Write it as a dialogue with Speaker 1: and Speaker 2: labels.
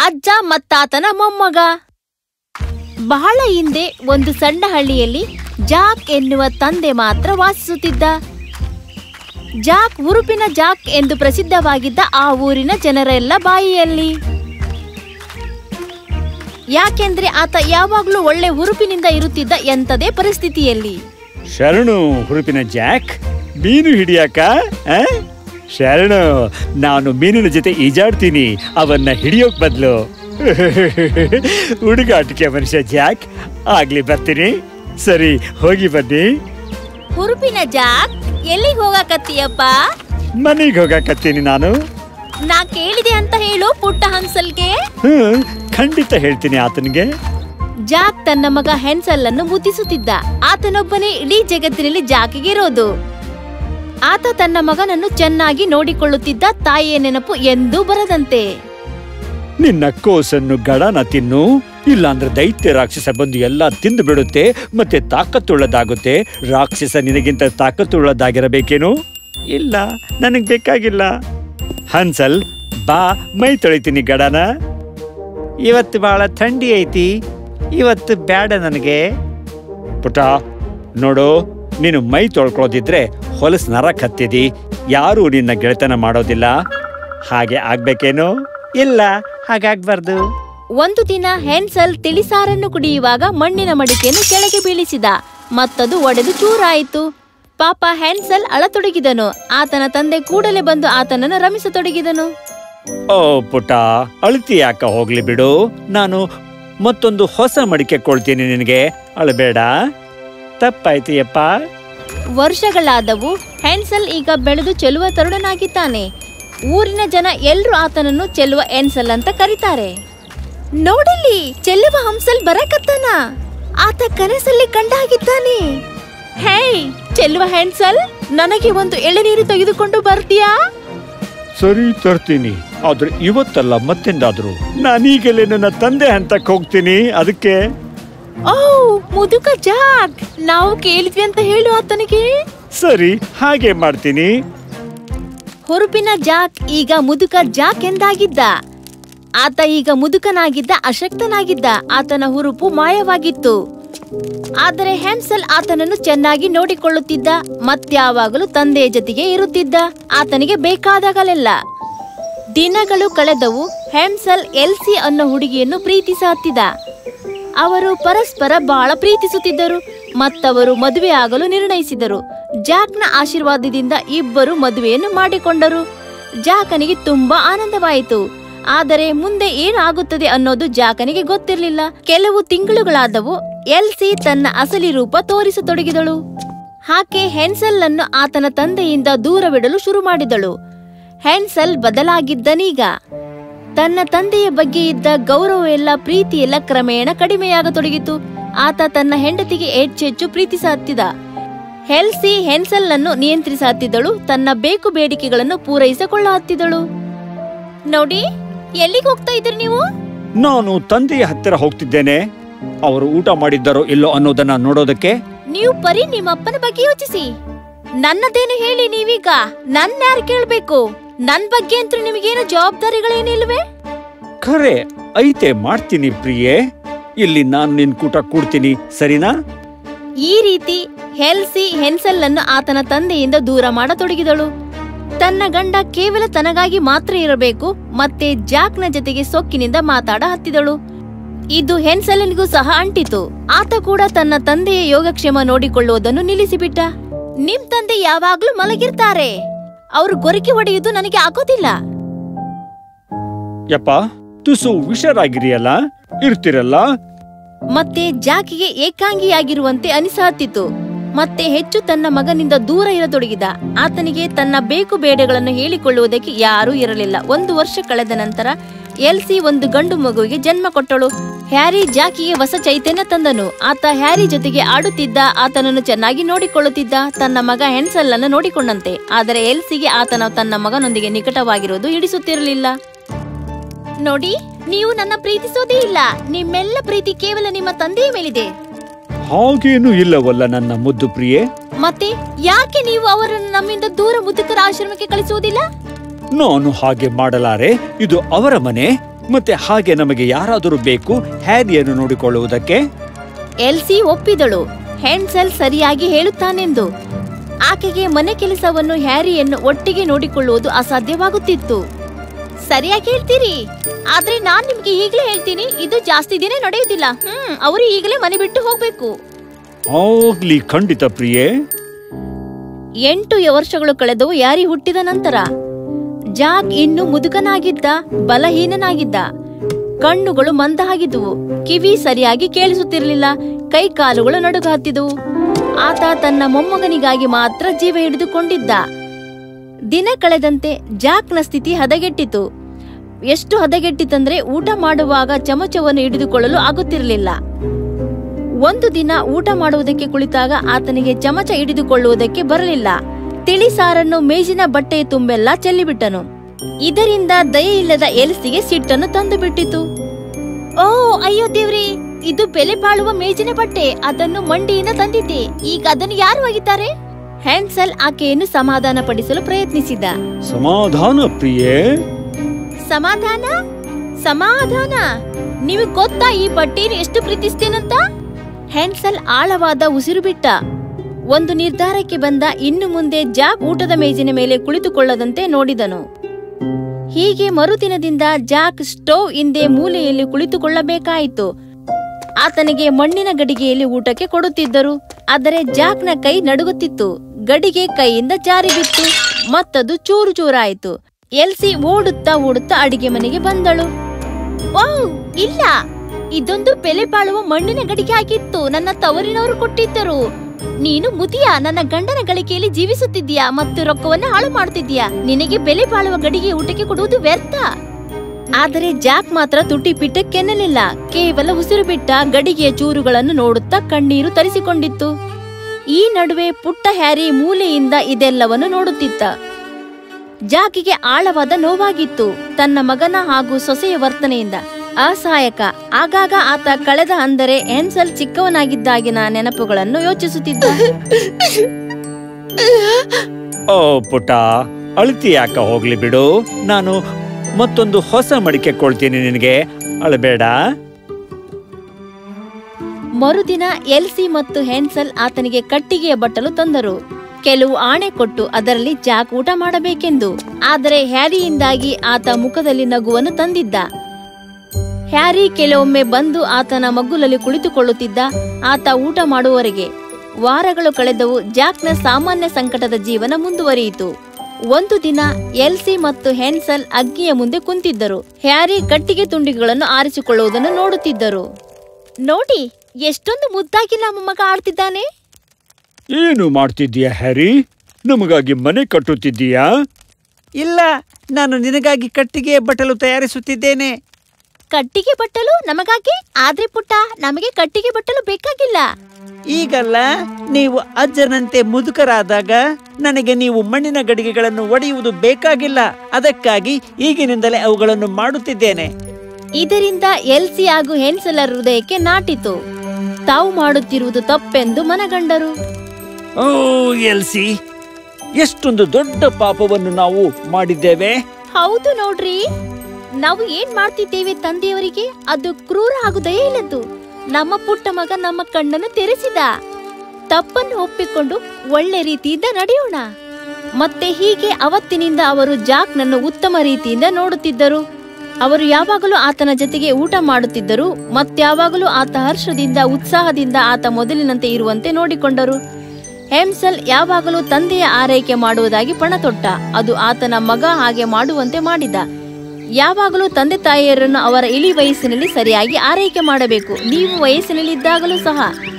Speaker 1: ಅಜ್ಜ ಮತ್ತಾತನ ಮೊಮ್ಮಗ. ಬಹಳ ಹಿಂದೆ ಒಂದು ಸಣ್ಣ ಹಳ್ಳಿಯಲ್ಲಿ ಜಾಕ್ ಎನ್ನುವ ತಂದೆ ಮಾತ್ರ ವಾಸಿಸುತ್ತಿದ್ದ. ಜಾಕ್ ಹುರುಪಿನ ಜಾಕ್ ಎಂದು ಪ್ರಸಿದ್ಧವಾಗಿದ್ದ ಆ ಊರಿನ ಜನರೆಲ್ಲ ಬಾಯಿಯಲ್ಲಿ. ಯಾಕೆಂದ್ರೆ ಆತ ಯಾವಾಗ್ಲೂ ಒಳ್ಳೆ ಹುರುಪಿನಿಂದ ಇರುತ್ತಿದ್ದ ಎಂಥದೇ ಪರಿಸ್ಥಿತಿಯಲ್ಲಿ.
Speaker 2: ಶರಣು ಹುರುಪಿನ ಜಾಕ್, ಮೀನು ಹಿಡಿಯಾಕ? ಶರಣು, ನಾನು ಮೀನಿನ ಜೊತೆ ಈಜಾಡ್ತೀನಿ, ಅವನ್ನ ಹಿಡಿಯೋಕ್ ಬದ್ಲು. ಹುಡುಗಾಟಿಕೆ ಮನುಷ್ಯ ಜಾಕ್, ಆಗ್ಲಿ ಬರ್ತೀನಿ. ಸರಿ, ಹೋಗಿ ಬನ್ನಿ.
Speaker 1: ಹುರುಪಿನ ಜಾಕ್, ಎಲ್ಲಿಗೆ ಹೋಗಾಕತ್ತೀಯಪ್ಪ?
Speaker 2: ಮನೆಗೆ ಹೋಗಾಕತ್ತೀನಿ ನಾನು.
Speaker 1: ನಾ ಕೇಳಿದೆ ಅಂತ ಹೇಳು ಪುಟ್ಟ ಹನ್ಸಲ್ಗೆ.
Speaker 2: ಖಂಡಿತ ಹೇಳ್ತೀನಿ ಆತನಿಗೆ.
Speaker 1: ಜಾಕ್ ತನ್ನ ಮಗ ಹೆನ್ಸಲ್ ಅನ್ನು ಮುದ್ದಿಸುತ್ತಿದ್ದ. ಆತನೊಬ್ಬನೇ ಇಡೀ ಜಗತ್ತಿನಲ್ಲಿ ಜಾಕಿಗೆ ಇರೋದು. ಆತ ತನ್ನ ಮಗನನ್ನು ಚೆನ್ನಾಗಿ ನೋಡಿಕೊಳ್ಳುತ್ತಿದ್ದ. ತಾಯಿಯ ನೆನಪು ಎಂದೂ ಬರದಂತೆ.
Speaker 2: ನಿನ್ನ ಕೋಸನ್ನು ಗಡನ ತಿನ್ನು, ಇಲ್ಲಾಂದ್ರೆ ದೈತ್ಯ ರಾಕ್ಷಸ ಬಂದು ಎಲ್ಲ ತಿಂದು ಬಿಡುತ್ತೆ, ಮತ್ತೆ ತಾಕತ್ತುಳ್ಳದಾಗುತ್ತೆ. ರಾಕ್ಷಸ ನಿನಗಿಂತ ತಾಕತ್ತುಳ್ಳದಾಗಿರಬೇಕೇನು? ಇಲ್ಲ, ನನಗ್ ಬೇಕಾಗಿಲ್ಲ. ಹನ್ಸಲ್, ಬಾ, ಮೈ ತೊಳಿತೀನಿ ಗಡನ. ಇವತ್ತು ಬಹಳ ಥಂಡಿ ಐತಿ, ಇವತ್ತು ಬೇಡ ನನಗೆ. ಪುಟ ನೋಡು, ನೀನು ಮೈ ತೊಳ್ಕೊಳ್ಳೋದಿದ್ರೆ ಹೊಲಸು ನರ ಕತ್ತಿದಿ, ಯಾರೂ ನಿನ್ನ ಗೆಳೆತನ ಮಾಡೋದಿಲ್ಲ. ಹಾಗೆ ಆಗ್ಬೇಕೇನು? ಇಲ್ಲ, ಹಾಗಾಗ್ಬಾರ್ದು.
Speaker 1: ಒಂದು ದಿನ ಹೆನ್ಸಲ್ ತಿಳಿಸಾರನ್ನು ಕುಡಿಯುವಾಗ ಮಣ್ಣಿನ ಮಡಿಕೆಯನ್ನು ಕೆಳಗೆ ಬೀಳಿಸಿದ. ಮತ್ತದು ಒಡೆದು ಚೂರಾಯಿತು. ಪಾಪ ಹೆನ್ಸಲ್ ಅಳತೊಡಗಿದನು. ಆತನ ತಂದೆ ಕೂಡಲೇ ಬಂದು ಆತನನ್ನು ರಮಿಸತೊಡಗಿದನು.
Speaker 2: ಓ ಪುಟ, ಅಳತಿ ಯಾಕ, ಹೋಗ್ಲಿ ಬಿಡು, ನಾನು ಮತ್ತೊಂದು ಹೊಸ ಮಡಿಕೆ ಕೊಡ್ತೀನಿ ನಿನಗೆ, ಅಳಬೇಡ. ತಪ್ಪಾಯ್ತು ಯಪ್ಪ.
Speaker 1: ವರ್ಷಗಳಾದವು. ಹೆನ್ಸಲ್ ಈಗ ಬೆಳೆದು ಚೆಲುವ ತರುಣನಾಗಿದ್ದಾನೆ. ಊರಿನ ಜನ ಎಲ್ರೂ ಆತನನ್ನು ಚೆಲುವ ಹೆನ್ಸಲ್ ಅಂತ ಕರೀತಾರೆ. ನೋಡಿಲ್ಲಿ, ಚೆಲುವ ಹಂಸಲ್ ಬರಕತ್ತಾನ. ಆತ ಕನಸಲ್ಲಿ ಕಂಡಾಗಿದ್ದಾನೆ. ಹೇ ಚೆಲುವ ಹೆನ್ಸಲ್, ನನಗೆ ಒಂದು ಎಳೆನೀರು ತೆಗೆದುಕೊಂಡು ಬರ್ತೀಯಾ?
Speaker 2: ಸರಿ, ತರ್ತೀನಿ. ಆದ್ರೆ ಇವತ್ತಲ್ಲ, ಮತ್ತೆಂದಾದ್ರು. ನಾನೀಗಲೇ ನನ್ನ ತಂದೆ ಹಂತಕ್ಕೆ ಹೋಗ್ತೀನಿ, ಅದಕ್ಕೆ.
Speaker 1: ಓ ಮುದುಕ ಜಾಕ್, ನಾವು ಕೇಳಿದ್ವಿ ಅಂತ ಹೇಳು ಆತನಿಗೆ.
Speaker 2: ಸರಿ, ಹಾಗೆ ಮಾಡ್ತೀನಿ.
Speaker 1: ಹುರುಪಿನ ಜಾಕ್ ಈಗ ಮುದುಕ ಜಾಕ್ ಎಂದಾಗಿದ್ದ. ಆತ ಈಗ ಮುದುಕನಾಗಿದ್ದ, ಅಶಕ್ತನಾಗಿದ್ದ. ಆತನ ಹುರುಪು ಮಾಯವಾಗಿತ್ತು. ಆದರೆ ಹೆನ್ಸಲ್ ಆತನನ್ನು ಚೆನ್ನಾಗಿ ನೋಡಿಕೊಳ್ಳುತ್ತಿದ್ದ. ಮತ್ಯಾವಾಗಲೂ ತಂದೆಯ ಜೊತೆಗೆ ಇರುತ್ತಿದ್ದ, ಆತನಿಗೆ ಬೇಕಾದಾಗಲೆಲ್ಲ. ದಿನಗಳು ಕಳೆದವು. ಹೆನ್ಸಲ್ ಎಲ್ಸಿ ಅನ್ನೋ ಹುಡುಗಿಯನ್ನು ಪ್ರೀತಿಸತ್ತಿದ್ದ. ಅವರು ಪರಸ್ಪರ ಬಹಳ ಪ್ರೀತಿಸುತ್ತಿದ್ದರು. ಮತ್ತವರು ಮದುವೆ ಆಗಲು ನಿರ್ಣಯಿಸಿದರು. ಜಾಕ್ನ ಆಶೀರ್ವಾದದಿಂದ ಇಬ್ಬರು ಮದುವೆಯನ್ನು ಮಾಡಿಕೊಂಡರು. ಜಾಕನಿಗೆ ತುಂಬಾ ಆನಂದವಾಯಿತು. ಆದರೆ ಮುಂದೆ ಏನು ಆಗುತ್ತದೆ ಅನ್ನೋದು ಜಾಕನಿಗೆ ಗೊತ್ತಿರಲಿಲ್ಲ. ಕೆಲವು ತಿಂಗಳುಗಳಾದವು. ಎಲ್ಸಿ ತನ್ನ ಅಸಲಿ ರೂಪ ತೋರಿಸತೊಡಗಿದಳು. ಆಕೆ ಹೆನ್ಸಲ್ ಅನ್ನು ಆತನ ತಂದೆಯಿಂದ ದೂರವಿಡಲು ಶುರು ಮಾಡಿದಳು. ಹೆನ್ಸಲ್ ಬದಲಾಗಿದ್ದನೀಗ. ತನ್ನ ತಂದೆಯ ಬಗ್ಗೆ ಇದ್ದ ಗೌರವವೆಲ್ಲ, ಪ್ರೀತಿಯೆಲ್ಲ ಕ್ರಮೇಣ ಕಡಿಮೆಯಾಗತೊಡಗಿತು. ಆತ ತನ್ನ ಹೆಂಡತಿಗೆ ಹೆಚ್ಚೆಚ್ಚು ಪ್ರೀತಿಸತ್ತಿದ್ದ. ಎಲ್ಸಿ ಹೆನ್ಸಲ್ ಅನ್ನು ನಿಯಂತ್ರಿಸತ್ತಿದ್ದಳು. ತನ್ನ ಬೇಕು ಬೇಡಿಕೆಗಳನ್ನು ಪೂರೈಸಿಕೊಳ್ಳುತ್ತಿದ್ದಳು. ನೋಡಿ, ಎಲ್ಲಿಗೆ ಹೋಗ್ತಾ ಇದ್ರಿ ನೀವು?
Speaker 2: ನಾನು ತಂದೆಯ ಹತ್ತಿರ ಹೋಗ್ತಿದ್ದೇನೆ. ಅವರು ಊಟ ಮಾಡಿದ್ದಾರೋ ಇಲ್ಲೋ ಅನ್ನೋದನ್ನ ನೋಡೋದಕ್ಕೆ.
Speaker 1: ನೀವು ಬರೀ ನಿಮ್ಮಪ್ಪನ ಬಗ್ಗೆ ಯೋಚಿಸಿ. ನನ್ನದೇನು ಹೇಳಿ ನೀವೀಗ? ನನ್ನ ಯಾರು ಕೇಳ್ಬೇಕು? ನನ್ ಬಗ್ಗೆ ಅಂತೂ ನಿಮಗೇನು ಜವಾಬ್ದಾರಿಗಳೇನಿಲ್ವೇ?
Speaker 2: ಖರೆ ಐತೆ, ಮಾಡ್ತೀನಿ ಪ್ರಿಯೆ. ಇಲ್ಲಿ ನಾನು ನಿನ್ ಕೂಟ ಕೂಡ್ತೀನಿ, ಸರಿನಾ?
Speaker 1: ಈ ರೀತಿ ಎಲ್ಸಿ ಹೆನ್ಸಲ್ ಅನ್ನು ಆತನ ತಂದೆಯಿಂದ ದೂರ ಮಾಡತೊಡಗಿದಳು. ತನ್ನ ಗಂಡ ಕೇವಲ ತನಗಾಗಿ ಮಾತ್ರ ಇರಬೇಕು, ಮತ್ತೆ ಜಾಕ್ನ ಜೊತೆಗೆ ಸೊಕ್ಕಿನಿಂದ ಮಾತಾಡ ಹತ್ತಿದಳು. ಇದು ಹೆನ್ಸಲ್ನಿಗೂ ಸಹ ಅಂಟಿತು. ಆತ ಕೂಡ ತನ್ನ ತಂದೆಯ ಯೋಗಕ್ಷೇಮ ನೋಡಿಕೊಳ್ಳುವುದನ್ನು ನಿಲ್ಲಿಸಿಬಿಟ್ಟ. ನಿಮ್ ತಂದೆ ಯಾವಾಗ್ಲೂ ಮಲಗಿರ್ತಾರೆ, ಅವರು ಗೊರಕೆ ಹೊಡೆಯುವುದು ನನಗೆ ಆಗೋದಿಲ್ಲ.
Speaker 2: ಯಪ್ಪ, ತುಸು ಹುಷಾರಾಗಿರಿಯಲ್ಲ, ಇರ್ತಿರಲ್ಲ.
Speaker 1: ಮತ್ತೆ ಜಾಕಿಗೆ ಏಕಾಂಗಿಯಾಗಿರುವಂತೆ ಅನಿಸಹತ್ತಿತು. ಮತ್ತೆ ಹೆಚ್ಚು ತನ್ನ ಮಗನಿಂದ ದೂರ ಇರತೊಡಗಿದ. ಆತನಿಗೆ ತನ್ನ ಬೇಕು ಬೇಡಗಳನ್ನು ಹೇಳಿಕೊಳ್ಳುವುದಕ್ಕೆ ಯಾರೂ ಇರಲಿಲ್ಲ. 1 ವರ್ಷ ಕಳೆದ ನಂತರ ಎಲ್ಸಿ ಒಂದು ಗಂಡು ಮಗುವಿಗೆ ಜನ್ಮ ಕೊಟ್ಟಳು. ಹ್ಯಾರಿ ಜಾಕಿಗೆ ಹೊಸ ಚೈತನ್ಯ ತಂದನು. ಆತ ಹ್ಯಾರಿ ಜೊತೆಗೆ ಆಡುತ್ತಿದ್ದ, ಆತನನ್ನು ಚೆನ್ನಾಗಿ ನೋಡಿಕೊಳ್ಳುತ್ತಿದ್ದ, ತನ್ನ ಮಗ ಹೆನ್ಸಲ್ ಅನ್ನು ನೋಡಿಕೊಂಡಂತೆ. ಆದರೆ ಎಲ್ಸಿಗೆ ತನ್ನ ಮಗನೊಂದಿಗೆ ನಿಕಟವಾಗಿರುವುದು ಹಿಡಿಸುತ್ತಿರಲಿಲ್ಲ. ನೋಡಿ, ನೀವು ನನ್ನ ಪ್ರೀತಿಸೋದೇ ಇಲ್ಲ. ನಿಮ್ಮೆಲ್ಲ ಪ್ರೀತಿ ಕೇವಲ ನಿಮ್ಮ ತಂದೆಯ ಮೇಲಿದೆ.
Speaker 2: ಹಾಗೇನು ಇಲ್ಲವಲ್ಲ ನನ್ನ ಮುದ್ದು ಪ್ರಿಯೆ.
Speaker 1: ಮತ್ತೆ ಯಾಕೆ ನೀವು ಅವರನ್ನು ನಮ್ಮಿಂದ ದೂರ ಮುದುಕರ ಆಶ್ರಮಕ್ಕೆ ಕಳಿಸುವುದಿಲ್ಲ?
Speaker 2: ನಾನು ಹಾಗೆ ಮಾಡಲಾರೆ. ಇದು ಅವರ ಮನೆ, ಮತ್ತೆ ಹಾಗೆ ನಮಗೆ ಯಾರಾದರೂ ಬೇಕು ಹ್ಯಾರಿಯನ್ನು ನೋಡಿಕೊಳ್ಳುವುದಕ್ಕೆ.
Speaker 1: ಎಲ್ಸಿ ಒಪ್ಪಿದಳು, ಹೆನ್ಸೆಲ್ ಸರಿಯಾಗಿ ಹೇಳುತ್ತಾನೆಂದು. ಆಕೆಗೆ ಮನೆ ಕೆಲಸವನ್ನು ಹ್ಯಾರಿಯನ್ನು ಒಟ್ಟಿಗೆ ನೋಡಿಕೊಳ್ಳುವುದು ಅಸಾಧ್ಯವಾಗುತ್ತಿತ್ತು. ಸರಿಯಾಗಿ ಹೇಳ್ತೀರಿ, ಆದ್ರೆ ನಾನ್ ನಿಮ್ಗೆ ಈಗಲೇ ಹೇಳ್ತೀನಿ, ಇದು ಜಾಸ್ತಿ ದಿನ ನಡೆಯುವುದಿಲ್ಲ. ಅವರು ಈಗಲೇ ಮನೆ ಬಿಟ್ಟು ಹೋಗ್ಬೇಕು.
Speaker 2: ಹೋಗ್ಲಿ, ಖಂಡಿತ ಪ್ರಿಯೆ.
Speaker 1: 8 ವರ್ಷಗಳು ಕಳೆದವು ಹ್ಯಾರಿ ಹುಟ್ಟಿದ ನಂತರ. ಜಾಕ್ ಇನ್ನು ಮುದುಕನಾಗಿದ್ದ, ಬಲಹೀನನಾಗಿದ್ದ. ಕಣ್ಣುಗಳು ಮಂದವಾಗಿದ್ದುವು, ಕಿವಿ ಸರಿಯಾಗಿ ಕೇಳಿಸುತ್ತಿರಲಿಲ್ಲ, ಕೈ ಕಾಲುಗಳು ನಡುಗ ಹತ್ತಿದವು. ಆತ ತನ್ನ ಮೊಮ್ಮಗನಿಗಾಗಿ ಮಾತ್ರ ಜೀವ ಹಿಡಿದುಕೊಂಡಿದ್ದ. ದಿನ ಕಳೆದಂತೆ ಜಾಕ್ನ ಸ್ಥಿತಿ ಹದಗೆಟ್ಟಿತು. ಎಷ್ಟು ಹದಗೆಟ್ಟಿತಂದ್ರೆ ಊಟ ಮಾಡುವಾಗ ಚಮಚವನ್ನು ಹಿಡಿದುಕೊಳ್ಳಲು ಆಗುತ್ತಿರಲಿಲ್ಲ. ಒಂದು ದಿನ ಊಟ ಮಾಡುವುದಕ್ಕೆ ಕುಳಿತಾಗ ಆತನಿಗೆ ಚಮಚ ಹಿಡಿದುಕೊಳ್ಳುವುದಕ್ಕೆ ಬರಲಿಲ್ಲ. ತಿಳಿ ಸಾರನ್ನು ಮೇಜಿನ ಬಟ್ಟೆಯ ತುಂಬೆಲ್ಲ ಚೆಲ್ಲಿಬಿಟ್ಟನು. ಇದರಿಂದ ದಯೆಯಿಲ್ಲದ ಎಲ್ಸಿಗೆ ಸಿಟ್ಟನ್ನು ತಂದು ಬಿಟ್ಟಿತು. ಓ ಅಯ್ಯೋ ದೇವ್ರಿ, ಇದು ಬೆಲೆ ಬಾಳುವ ಮೇಜಿನ ಬಟ್ಟೆ, ಅದನ್ನು ಮಂಡಿಯಿಂದ ತಂದಿದ್ದೆ, ಈಗ ಅದನ್ನು ಯಾರು ಒಗಿತಾರೆ? ಹ್ಯಾನ್ಸೆಲ್ ಆಕೆಯನ್ನು ಸಮಾಧಾನ ಪಡಿಸಲು ಪ್ರಯತ್ನಿಸಿದ.
Speaker 2: ಸಮಾಧಾನ ಪ್ರಿಯೆ.
Speaker 1: ಸಮಾಧಾನ ಸಮಾಧಾನ ನಿಮಗೆ ಗೊತ್ತಾ ಈ ಬಟ್ಟೆಯನ್ನು ಎಷ್ಟು ಪ್ರೀತಿಸ್ತೇನಂತ? ಹ್ಯಾನ್ಸೆಲ್ ಆಳವಾದ ಉಸಿರು ಬಿಟ್ಟ. ಒಂದು ನಿರ್ಧಾರಕ್ಕೆ ಬಂದ. ಇನ್ನು ಮುಂದೆ ಜಾಕ್ ಊಟದ ಮೇಜಿನ ಮೇಲೆ ಕುಳಿತುಕೊಳ್ಳದಂತೆ ನೋಡಿದನು. ಹೀಗೆ ಮರುದಿನದಿಂದ ಜಾಕ್ ಸ್ಟೋವ್ ಹಿಂದೆ ಮೂಲೆಯಲ್ಲಿ ಕುಳಿತುಕೊಳ್ಳಬೇಕಾಯಿತು. ಆತನಿಗೆ ಮಣ್ಣಿನ ಗಡಿಗೆಯಲ್ಲಿ ಊಟಕ್ಕೆ ಕೊಡುತ್ತಿದ್ದರು. ಆದರೆ ಜಾಕ್ನ ಕೈ ನಡುಗುತ್ತಿತ್ತು. ಗಡಿಗೆ ಕೈಯಿಂದ ಜಾರಿ ಬಿತ್ತು, ಮತ್ತದು ಚೂರು ಚೂರಾಯಿತು. ಎಲ್ಸಿ ಓಡುತ್ತಾ ಓಡುತ್ತಾ ಅಡಿಗೆ ಮನೆಗೆ ಬಂದಳು. ವಾವ್, ಇಲ್ಲ, ಇದೊಂದು ಬೆಲೆ ಬಾಳುವ ಮಣ್ಣಿನ ಗಡಿಗೆ ಆಗಿತ್ತು, ನನ್ನ ತವರಿನವರು ಕೊಟ್ಟಿದ್ದರು. ನೀನು ಮುದಿಯಾ, ನನ್ನ ಗಂಡನ ಗಳಿಕೆಯಲ್ಲಿ ಜೀವಿಸುತ್ತಿದ್ದೀಯಾ ಮತ್ತು ರೊಕ್ಕವನ್ನು ಹಾಳು ಮಾಡುತ್ತಿದ್ದೀಯಾ. ನಿನಗೆ ಬೆಲೆ ಬಾಳುವ ಗಡಿಗೆ ಊಟಕ್ಕೆ ಕೊಡುವುದು ವ್ಯರ್ಥ. ಆದರೆ ಜಾಕ್ ಮಾತ್ರ ತುಟಿ ಪಿಟ್ಟಕ್ಕೆನ್ನಲಿಲ್ಲ. ಕೇವಲ ಉಸಿರು ಬಿಟ್ಟ ಗಡಿಗೆಯ ಚೂರುಗಳನ್ನು ನೋಡುತ್ತಾ ಕಣ್ಣೀರು ತರಿಸಿಕೊಂಡಿತ್ತು. ಈ ನಡುವೆ ಪುಟ್ಟ ಹ್ಯಾರಿ ಮೂಲೆಯಿಂದ ಇದೆಲ್ಲವನ್ನು ನೋಡುತ್ತಿದ್ದ. ಜಾಕಿಗೆ ಆಳವಾದ ನೋವಾಗಿತ್ತು, ತನ್ನ ಮಗನ ಹಾಗೂ ಸೊಸೆಯ ವರ್ತನೆಯಿಂದ. ಅಸಹಾಯಕ. ಆಗಾಗ ಆತ ಕಳೆದ ಅಂದರೆ ಹ್ಯಾನ್ಸೆಲ್ ಚಿಕ್ಕವನಾಗಿದ್ದಾಗಿನ ನೆನಪುಗಳನ್ನು ಯೋಚಿಸುತ್ತಿದ್ದ.
Speaker 2: ಓ ಪುಟ್ಟ, ಅಳ್ತಿ ಯಾಕ, ಹೋಗ್ಲಿ ಬಿಡು. ನಾನು ಮತ್ತೊಂದು ಹೊಸ ಮಡಿಕೆ ಕೊಳ್ತೀನಿ ನಿನಗೆ, ಅಳಬೇಡ.
Speaker 1: ಮರುದಿನ ಎಲ್ಸಿ ಮತ್ತು ಹ್ಯಾನ್ಸೆಲ್ ಆತನಿಗೆ ಕಟ್ಟಿಗೆಯ ಬಟ್ಟಲು ತಂದರು. ಕೆಲವು ಆಣೆ ಕೊಟ್ಟು ಅದರಲ್ಲಿ ಜಾಕ್ ಊಟ ಮಾಡಬೇಕೆಂದು. ಆದರೆ ಹ್ಯಾರಿಯಿಂದಾಗಿ ಆತ ಮುಖದಲ್ಲಿ ನಗುವನ್ನು ತಂದಿದ್ದ. ಹ್ಯಾರಿ ಕೆಲವೊಮ್ಮೆ ಬಂದು ಆತನ ಮಗ್ಗುಲಲ್ಲಿ ಕುಳಿತುಕೊಳ್ಳುತ್ತಿದ್ದ, ಆತ ಊಟ ಮಾಡುವವರೆಗೆ. ವಾರಗಳು ಕಳೆದವು. ಜಾಕ್ನ ಸಾಮಾನ್ಯ ಸಂಕಟದ ಜೀವನ ಮುಂದುವರಿಯಿತು. ಒಂದು ದಿನ ಎಲ್ಸಿ ಮತ್ತು ಹ್ಯಾನ್ಸೆಲ್ ಅಗ್ನಿಯ ಮುಂದೆ ಕುಂತಿದ್ದರು. ಹ್ಯಾರಿ ಕಟ್ಟಿಗೆ ತುಂಡಿಗಳನ್ನು ಆರಿಸಿಕೊಳ್ಳುವುದನ್ನು ನೋಡುತ್ತಿದ್ದರು. ನೋಡಿ, ಎಷ್ಟೊಂದು ಮುದ್ದಾಗಿ ನಮ್ಮ ಮಗ ಆಡ್ತಿದ್ದಾನೆ.
Speaker 2: ಏನು ಮಾಡ್ತಿದ್ದೀಯಾ ಹ್ಯಾರಿ? ನಮಗಾಗಿ ಮನೆ ಕಟ್ಟುತ್ತಿದ್ದೀಯಾ?
Speaker 3: ಇಲ್ಲ, ನಾನು ನಿನಗಾಗಿ ಕಟ್ಟಿಗೆ ಬಟ್ಟಲು ತಯಾರಿಸುತ್ತಿದ್ದೇನೆ.
Speaker 1: ಕಟ್ಟಿಗೆ ಬಟ್ಟಲು ನಮಗಾಗಿ? ಆದ್ರೆ ಪುಟ್ಟ, ನಮಗೆ ಕಟ್ಟಿಗೆ ಬಟ್ಟಲು ಬೇಕಾಗಿಲ್ಲ.
Speaker 3: ಈಗಲ್ಲ, ನೀವು ಅಜ್ಜನಂತೆ ಮುದುಕರಾದಾಗ ನನಗೆ ನೀವು ಮಣ್ಣಿನ ಗಡಿಗೆಗಳನ್ನು ಒಡೆಯುವುದು ಬೇಕಾಗಿಲ್ಲ. ಅದಕ್ಕಾಗಿ ಈಗಿನಿಂದಲೇ ಅವುಗಳನ್ನು ಮಾಡುತ್ತಿದ್ದೇನೆ.
Speaker 1: ಇದರಿಂದ ಎಲ್ಸಿ ಹಾಗೂ ಹ್ಯಾನ್ಸೆಲರ್ ಹೃದಯಕ್ಕೆ ನಾಟಿತು. ತಾವು ಮಾಡುತ್ತಿರುವುದು ತಪ್ಪೆಂದು ಮನಗಂಡರು.
Speaker 2: ಓ ಎಲ್ಸಿ, ಎಷ್ಟೊಂದು ದೊಡ್ಡ ಪಾಪವನ್ನು ನಾವು ಮಾಡಿದ್ದೇವೆ.
Speaker 1: ಹೌದು ನೋಡ್ರಿ, ನಾವು ಏನ್ ಮಾಡ್ತಿದ್ದೇವೆ ತಂದೆಯವರಿಗೆ ಅದು ಕ್ರೂರ ಹಾಗೂ ದಯೆಯಿಲ್ಲದ್ದು. ನಮ್ಮ ಪುಟ್ಟ ಮಗ ನಮ್ಮ ಕಣ್ಣನ್ನು ತೆರೆಸಿದ. ತಪ್ಪನ್ನು ಒಪ್ಪಿಕೊಂಡು ಒಳ್ಳೆ ರೀತಿಯಿಂದ ನಡೆಯೋಣ. ಮತ್ತೆ ಹೀಗೆ ಅವತ್ತಿನಿಂದ ಅವರು ಜಾಕ್ನನ್ನು ಉತ್ತಮ ರೀತಿಯಿಂದ ನೋಡುತ್ತಿದ್ದರು. ಅವರು ಯಾವಾಗಲೂ ಆತನ ಜೊತೆಗೆ ಊಟ ಮಾಡುತ್ತಿದ್ದರು. ಮತ್ಯಾವಾಗಲೂ ಆತ ಹರ್ಷದಿಂದ ಉತ್ಸಾಹದಿಂದ ಆತ ಮೊದಲಿನಂತೆ ಇರುವಂತೆ ನೋಡಿಕೊಂಡರು. ಹ್ಯಾನ್ಸೆಲ್ ಯಾವಾಗಲೂ ತಂದೆಯ ಆರೈಕೆ ಮಾಡುವುದಾಗಿ ಪಣ ತೊಟ್ಟ. ಅದು ಆತನ ಮಗ ಹಾಗೆ ಮಾಡುವಂತೆ ಮಾಡಿದ. ಯಾವಾಗಲೂ ತಂದೆ ತಾಯಿಯರನ್ನು ಅವರ ಇಳಿ ವಯಸ್ಸಿನಲ್ಲಿ ಸರಿಯಾಗಿ ಆರೈಕೆ ಮಾಡಬೇಕು. ನೀವು ವಯಸ್ಸಿನಲ್ಲಿದ್ದಾಗಲೂ ಸಹ